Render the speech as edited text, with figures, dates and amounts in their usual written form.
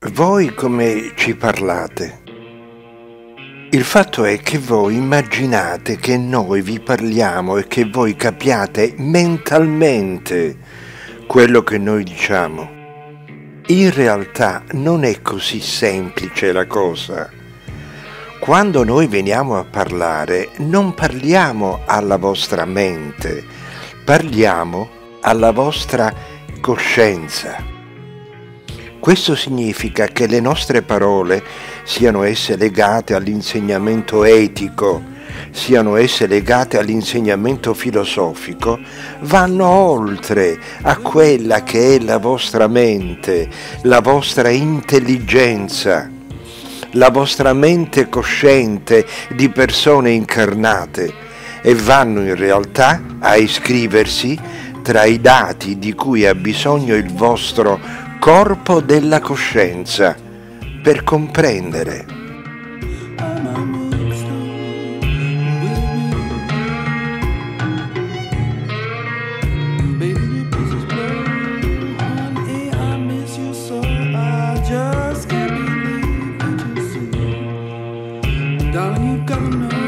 Voi come ci parlate? Il fatto è che voi immaginate che noi vi parliamo e che voi capiate mentalmente quello che noi diciamo. In realtà non è così semplice la cosa. Quando noi veniamo a parlare, non parliamo alla vostra mente, parliamo alla vostra coscienza. Questo significa che le nostre parole, siano esse legate all'insegnamento etico, siano esse legate all'insegnamento filosofico, vanno oltre a quella che è la vostra mente, la vostra intelligenza, la vostra mente cosciente di persone incarnate e vanno in realtà a iscriversi tra i dati di cui ha bisogno il vostro corpo della coscienza per comprendere. Darling, you gotta know